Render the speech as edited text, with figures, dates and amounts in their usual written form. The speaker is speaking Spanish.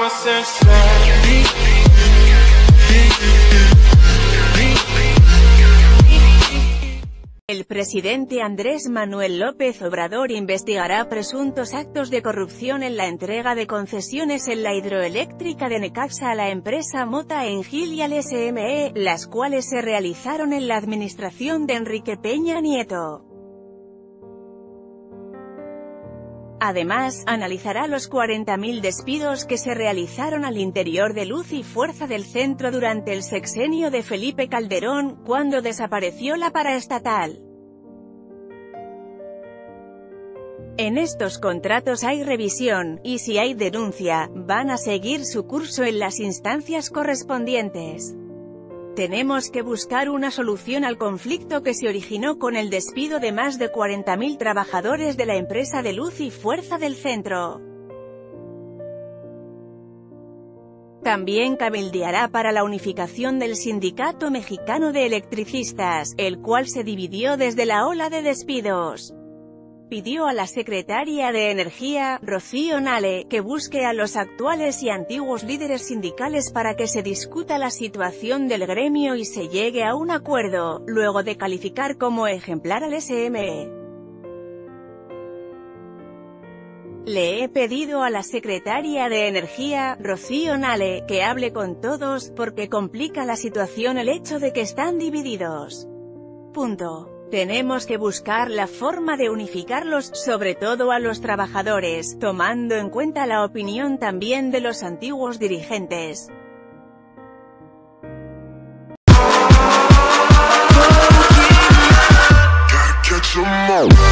El presidente Andrés Manuel López Obrador investigará presuntos actos de corrupción en la entrega de concesiones en la hidroeléctrica de Necaxa a la empresa Mota Engil y al SME, las cuales se realizaron en la administración de Enrique Peña Nieto. Además, analizará los 40.000 despidos que se realizaron al interior de Luz y Fuerza del Centro durante el sexenio de Felipe Calderón, cuando desapareció la paraestatal. En estos contratos hay revisión, y si hay denuncia, van a seguir su curso en las instancias correspondientes. Tenemos que buscar una solución al conflicto que se originó con el despido de más de 40.000 trabajadores de la empresa de Luz y Fuerza del Centro. También cabildeará para la unificación del Sindicato Mexicano de Electricistas, el cual se dividió desde la ola de despidos. Pidió a la secretaria de Energía, Rocío Nale, que busque a los actuales y antiguos líderes sindicales para que se discuta la situación del gremio y se llegue a un acuerdo, luego de calificar como ejemplar al SME. Le he pedido a la secretaria de Energía, Rocío Nale, que hable con todos, porque complica la situación el hecho de que están divididos. Punto. Tenemos que buscar la forma de unificarlos, sobre todo a los trabajadores, tomando en cuenta la opinión también de los antiguos dirigentes. Gotta catch 'em all.